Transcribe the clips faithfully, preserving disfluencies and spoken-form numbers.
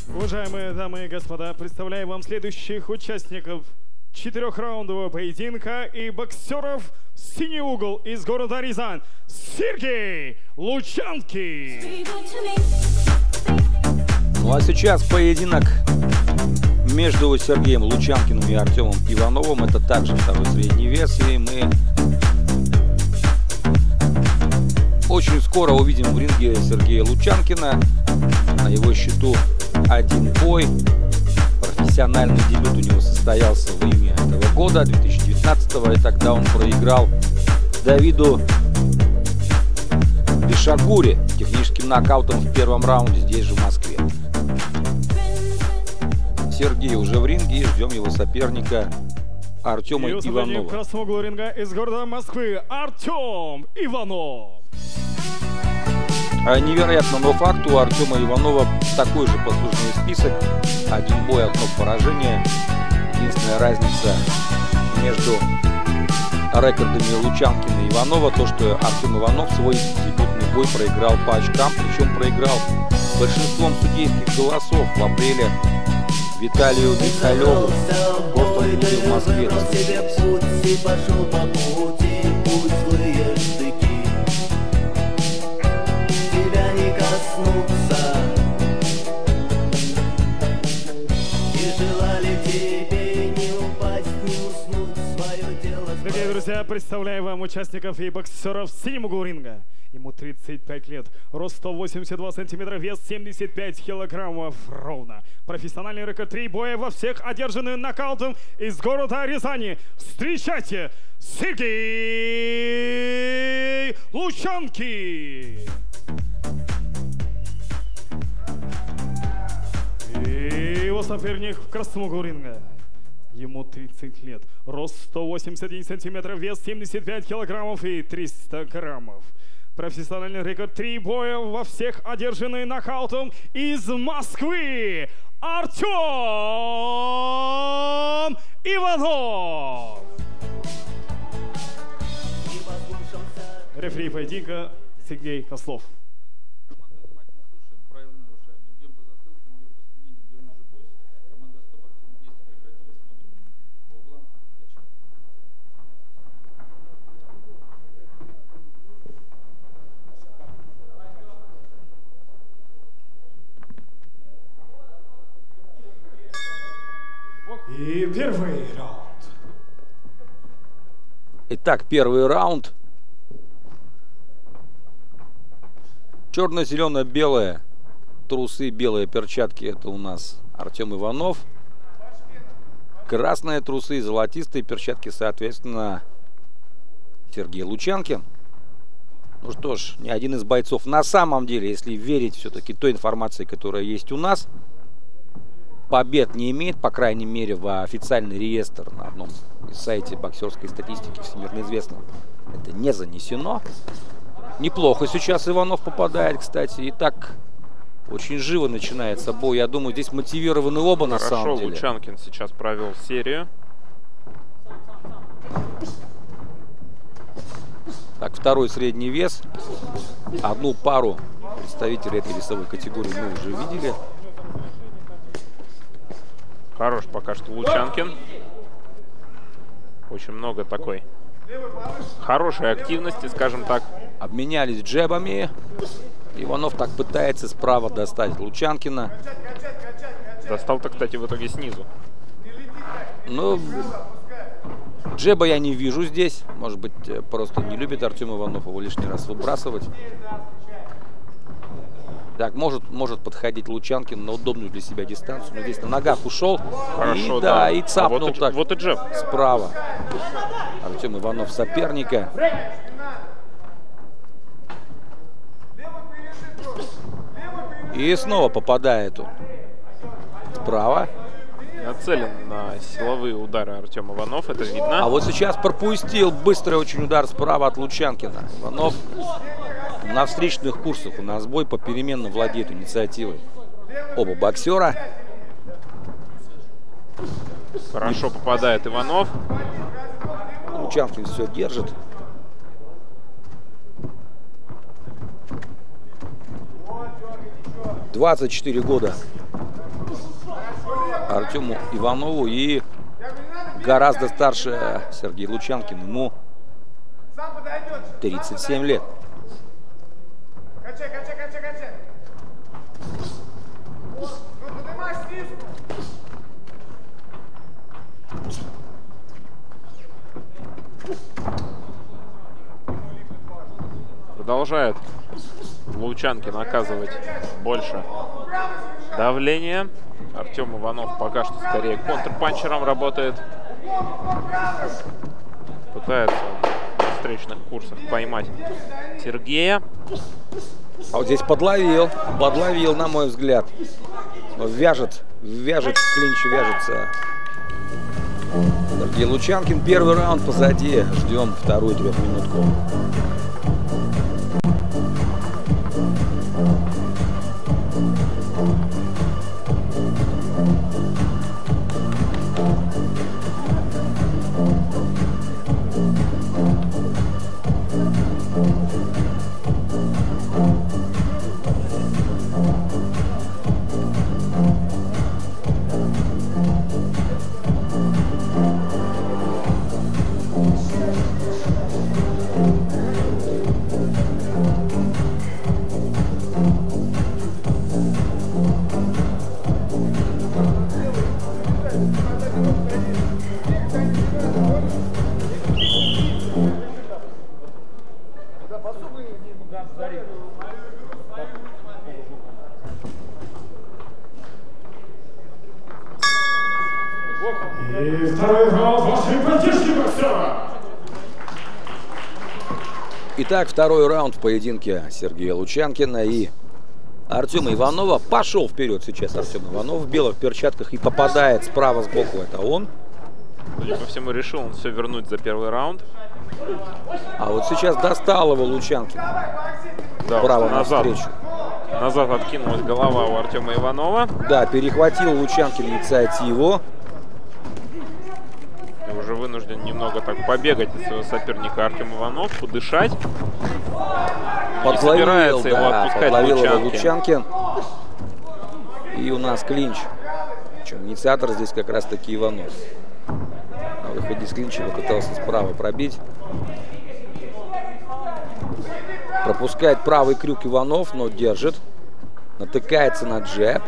Уважаемые дамы и господа, представляю вам следующих участников четырехраундового поединка и боксеров в синий угол из города Рязань Сергей Лучанкин. Ну а сейчас поединок между Сергеем Лучанкиным и Артемом Ивановым. Это также второй средний вес, и мы очень скоро увидим в ринге Сергея Лучанкина. На его счету один бой. Профессиональный дебют у него состоялся в июне этого года, две тысячи девятнадцатого, и тогда он проиграл Давиду Бишагури техническим нокаутом в первом раунде здесь же в Москве. Сергей уже в ринге, и ждем его соперника Артема Иванова. В красном углу ринга из города Москвы Артем Иванов. Невероятно, но факт, у Артема Иванова такой же послужный список. Один бой, одно поражение. Единственная разница между рекордами Лучанкина и Иванова, то, что Артем Иванов свой дебютный бой проиграл по очкам, причем проиграл большинством судейских голосов в апреле Виталию Михалеву. Просто он будет в Москве. Дорогие друзья, представляю вам участников и боксеров в синем углу ринга. Ему тридцать пять лет, рост сто восемьдесят два сантиметра, вес семьдесят пять килограммов ровно. Профессиональный рекорд, три боя во всех одержаны нокаутом из города Рязани. Встречайте, Сергей Лучанкин! И его соперник в красном углу ринга. Ему тридцать лет, рост сто восемьдесят один сантиметр, вес семьдесят пять килограммов и триста граммов. Профессиональный рекорд, три боя во всех одержаны нокаутом из Москвы. Артем Иванов! Рефери поединка Сергей Кослов. И первый раунд. Итак, первый раунд. Черно-зелено-белые трусы, белые перчатки — это у нас Артем Иванов. Красные трусы и золотистые перчатки, соответственно, Сергей Лучанкин. Ну что ж, ни один из бойцов на самом деле, если верить все-таки той информации, которая есть у нас, побед не имеет, по крайней мере, в официальный реестр на одном из сайте боксерской статистики всемирно известного. Это не занесено. Неплохо сейчас Иванов попадает, кстати. И так очень живо начинается бой. Я думаю, здесь мотивированы оба на самом деле. Хорошо, Лучанкин сейчас провел серию. Так, второй средний вес. Одну пару представителей этой весовой категории мы уже видели. Хорош пока что Лучанкин. Очень много такой хорошей активности, скажем так. Обменялись джебами. Иванов так пытается справа достать Лучанкина. Достал-то, кстати, в итоге снизу. Ну, джеба я не вижу здесь. Может быть, просто не любит Артем Иванов его лишний раз выбрасывать. Так, может, может подходить Лучанкин на удобную для себя дистанцию. Но здесь на ногах ушел. Хорошо, и, да. да. И цапнул а вот так и, вот и джеб. Справа. Артем Иванов соперника. И снова попадает он. Справа. Нацелен на силовые удары Артем Иванов, это видно. А вот сейчас пропустил быстрый очень удар справа от Лучанкина. Иванов на встречных курсах у нас бой попеременно владеет инициативой. Оба боксера. Хорошо попадает Иванов. Лучанкин все держит. двадцать четыре года Артему Иванову и гораздо старше Сергей Лучанкин. Ему тридцать семь лет. Продолжает Лучанкин оказывать больше давления. Артем Иванов пока что скорее контрпанчером работает. Пытается на встречных курсах поймать Сергея. А вот здесь подловил. Подловил, на мой взгляд. Вяжет, вяжет в клинче, вяжется Сергей Лучанкин. Первый раунд позади. Ждем вторую трехминутку. И второй раунд вашей поддержки, боксера. Итак, второй раунд в поединке Сергея Лучанкина и Артема Иванова. Пошел вперед сейчас Артем Иванов в белых перчатках и попадает справа сбоку. Это он. Судя по всему, решил он все вернуть за первый раунд. А вот сейчас достал его Лучанкин. Да, Право назад. навстречу. Назад откинулась голова у Артема Иванова. Да, перехватил Лучанкин инициативу. И уже вынужден немного так побегать от своего соперника Артем Иванов, подышать. Подловил, собирается его да, отпускать подловил его Лучанкин. Лучанкин. И у нас клинч. Причем инициатор здесь как раз таки Иванов. На выходе с клинча попытался справа пробить. Пропускает правый крюк Иванов, но держит. Натыкается на джеб.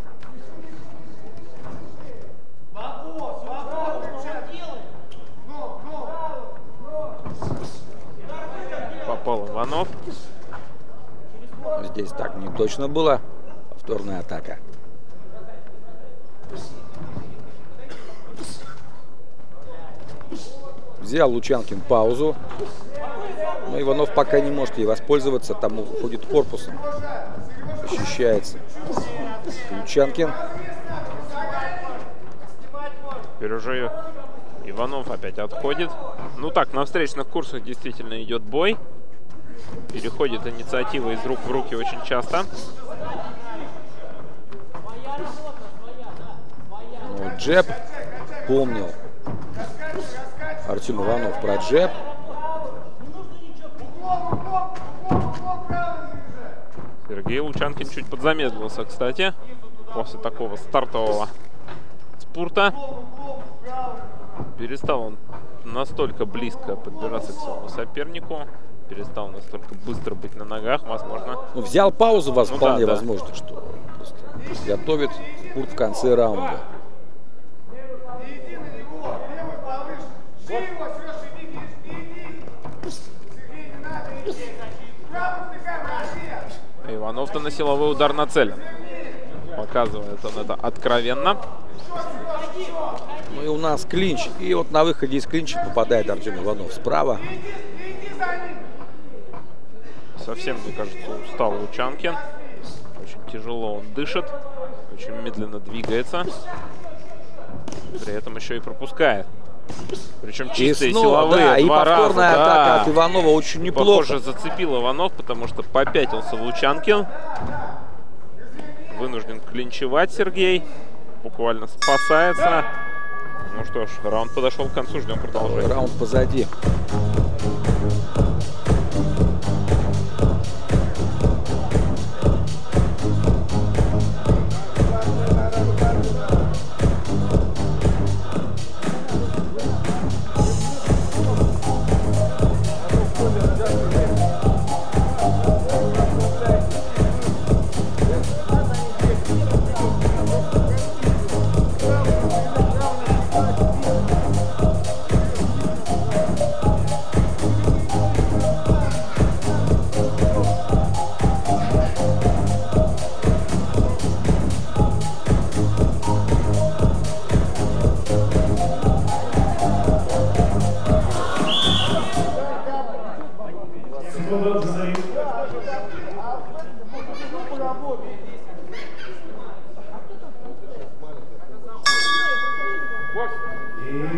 Попал Иванов. Здесь так не точно было. Повторная атака. Взял Лучанкин паузу. Но Иванов пока не может ей воспользоваться. Там уходит корпусом. Защищается Лучанкин. Теперь уже Иванов опять отходит. Ну так, на встречных курсах действительно идет бой. Переходит инициатива из рук в руки очень часто. Ну, джеб. Помнил Артем Иванов про джеб. Сергей Лучанкин чуть подзамедлился, кстати, после такого стартового спурта. Перестал он настолько близко подбираться к своему сопернику. Перестал настолько быстро быть на ногах, возможно. Ну, взял паузу, вас Ну, вполне да, да. возможно, что просто готовит спурт в конце раунда. Иванов-то на силовой удар нацелен. Показывает он это откровенно. Ну и у нас клинч. И вот на выходе из клинча попадает Артем Иванов справа. Совсем, мне кажется, устал Лучанкин. Очень тяжело он дышит. Очень медленно двигается. При этом еще и пропускает. Причем чистые и снова, силовые. да, и два повторная раза, атака да. от Иванова очень неплохо. Похоже, зацепил Иванов, потому что попятился Лучанкин. Вынужден клинчевать Сергей. Буквально спасается. Ну что ж, раунд подошел к концу, ждем продолжения. Раунд позади.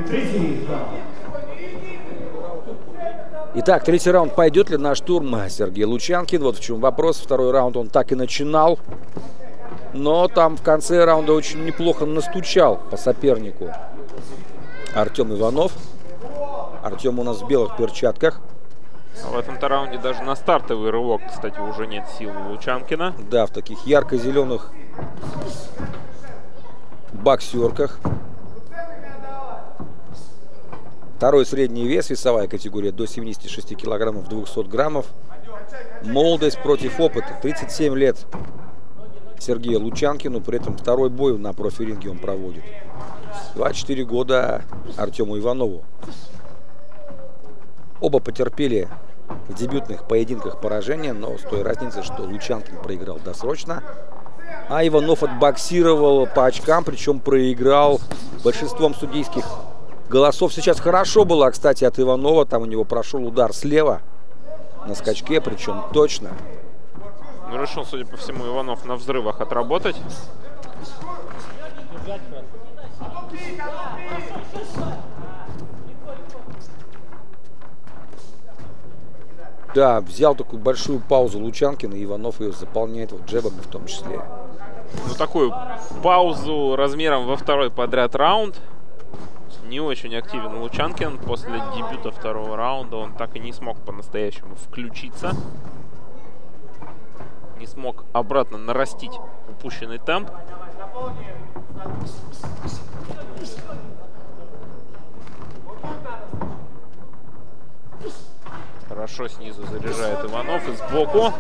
Итак, третий раунд. Пойдет ли на штурм Сергей Лучанкин? Вот в чем вопрос. Второй раунд он так и начинал. Но там в конце раунда очень неплохо настучал по сопернику Артем Иванов. Артем у нас в белых перчатках. А в этом-то раунде даже на стартовый рывок, кстати, уже нет сил у Лучанкина. Да, в таких ярко-зеленых боксерках. Второй средний вес, весовая категория до семидесяти шести килограммов двухсот граммов. Молодость против опыта. тридцать семь лет Сергею Лучанкину. При этом второй бой на профиринге он проводит. двадцать четыре года Артему Иванову. Оба потерпели в дебютных поединках поражения, но с той разницей, что Лучанкин проиграл досрочно, а Иванов отбоксировал по очкам, причем проиграл большинством судейских голосов. Сейчас хорошо было, кстати, от Иванова. Там у него прошел удар слева на скачке, причем точно. Ну, решил, судя по всему, Иванов на взрывах отработать. Да, взял такую большую паузу Лучанкин, и Иванов ее заполняет вот джебами в том числе. Ну, такую паузу размером во второй подряд раунд. Не очень активен Лучанкин. После дебюта второго раунда он так и не смог по-настоящему включиться. Не смог обратно нарастить упущенный темп. Хорошо снизу заряжает Иванов и сбоку.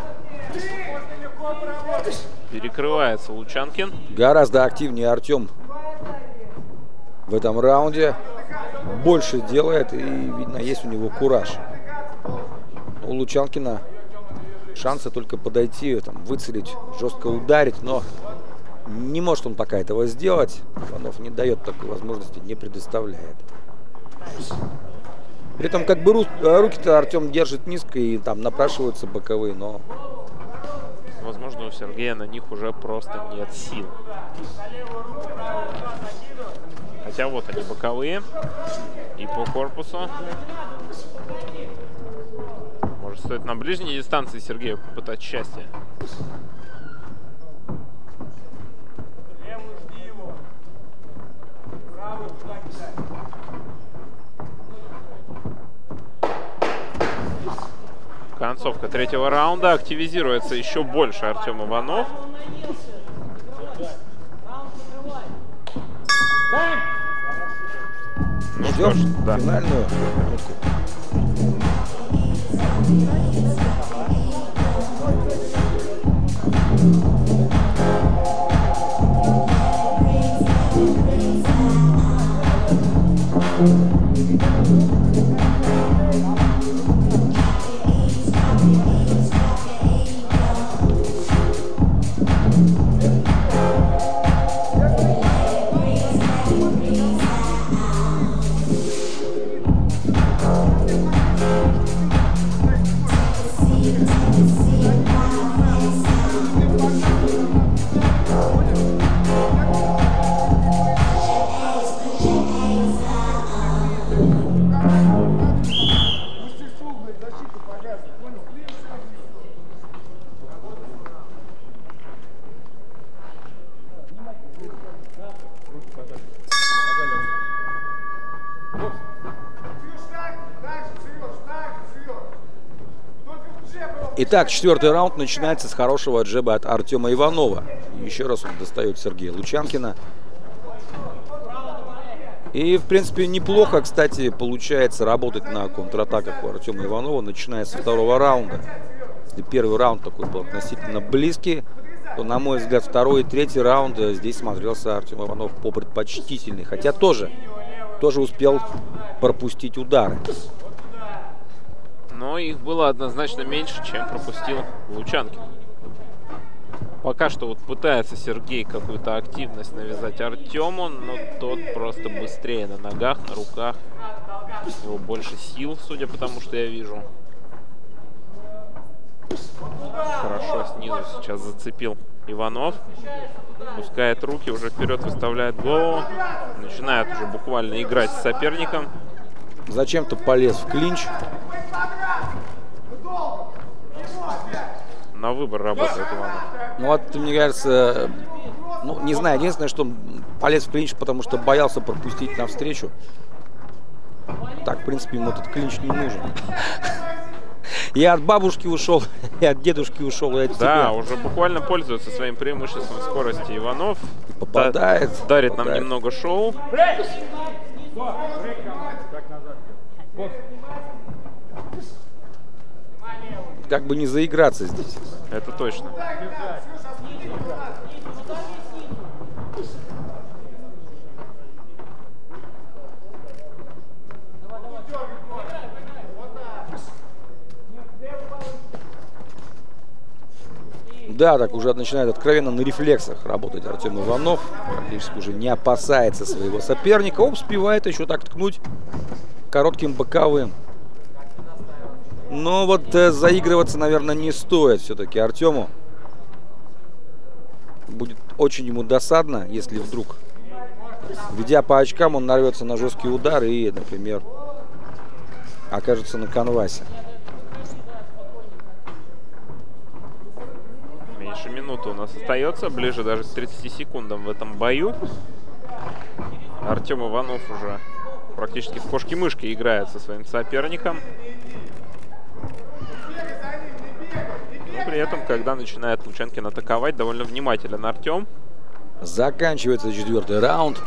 Перекрывается Лучанкин. Гораздо активнее Артем в этом раунде. Больше делает, и видно, есть у него кураж. У Лучанкина шансы только подойти, там, выцелить, жестко ударить, но не может он пока этого сделать. Иванов не дает такой возможности, не предоставляет. При этом как бы руки-то Артем держит низко, и там напрашиваются боковые, но... Возможно, у Сергея на них уже просто нет сил. Хотя вот они боковые. И по корпусу. Может, стоит на ближней дистанции Сергею попытать счастье. Концовка третьего раунда. Активизируется еще больше Артем Иванов. Ну что ж, да. Финальную. Итак, четвертый раунд начинается с хорошего джеба от Артема Иванова. Еще раз он достает Сергея Лучанкина. И, в принципе, неплохо, кстати, получается работать на контратаках у Артема Иванова, начиная со второго раунда. Если первый раунд такой был относительно близкий, то, на мой взгляд, второй и третий раунд здесь смотрелся Артем Иванов попредпочтительный. Хотя тоже, тоже успел пропустить удары. Но их было однозначно меньше, чем пропустил Лучанкин. Пока что вот пытается Сергей какую-то активность навязать Артему, но тот просто быстрее на ногах, на руках. У него больше сил, судя по тому, что я вижу. Хорошо снизу сейчас зацепил Иванов пускает руки, уже вперед выставляет голову. Начинает уже буквально играть с соперником. Зачем-то полез в клинч. На выбор работает Иванов. Ну вот, мне кажется, ну, не знаю, единственное, что он полез в клинч, потому что боялся пропустить навстречу. Так, в принципе, ему этот клинч не нужен. Я от бабушки ушел, и от дедушки ушел, и от Да, тебя. уже буквально пользуется своим преимуществом скорости Иванов. Попадает. Дарит попадает. нам немного шоу. Как бы не заиграться здесь. Это точно. Да, так уже начинает откровенно на рефлексах работать Артем Иванов. Практически уже не опасается своего соперника. Он успевает еще так ткнуть коротким боковым. Но вот э, заигрываться, наверное, не стоит все-таки Артему. Будет очень ему досадно, если вдруг, ведя по очкам, он нарвется на жесткий удар и, например, окажется на канвасе. Меньше минуты у нас остается, ближе даже к тридцати секундам в этом бою. Артем Иванов уже практически в кошки-мышки играет со своим соперником. Но при этом, когда начинает Лучанкин атаковать, довольно внимателен Артем. Заканчивается четвертый раунд.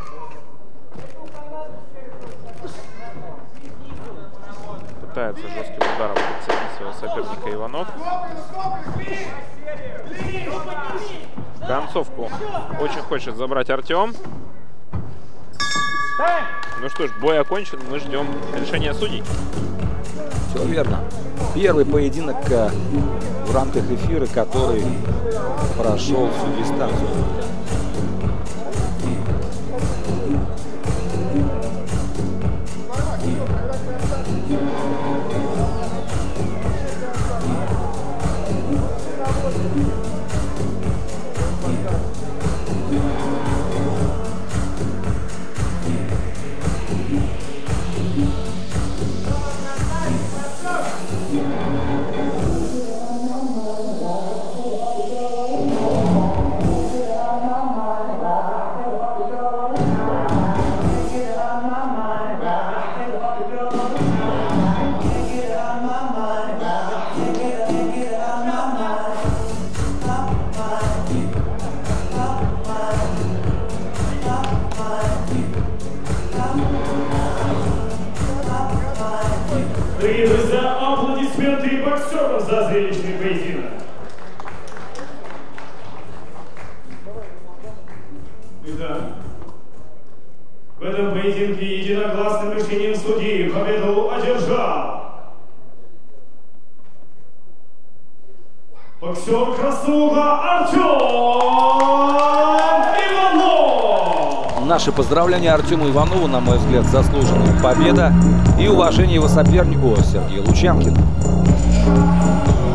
Пытается жестким ударом подцепить своего соперника Иванов. Концовку очень хочет забрать Артем. Ну что ж, бой окончен. Мы ждем решения судей. Все верно. Первый поединок э, в рамках эфира, который прошел всю дистанцию. Дорогие друзья, аплодисменты боксерам за зрелищный поединок. Итак, в этом поединке единогласным решением судьи победу одержал боксер красного угла Артем Иванов. Наши поздравления Артему Иванову, на мой взгляд, заслуженная победа и уважение его сопернику Сергею Лучанкину.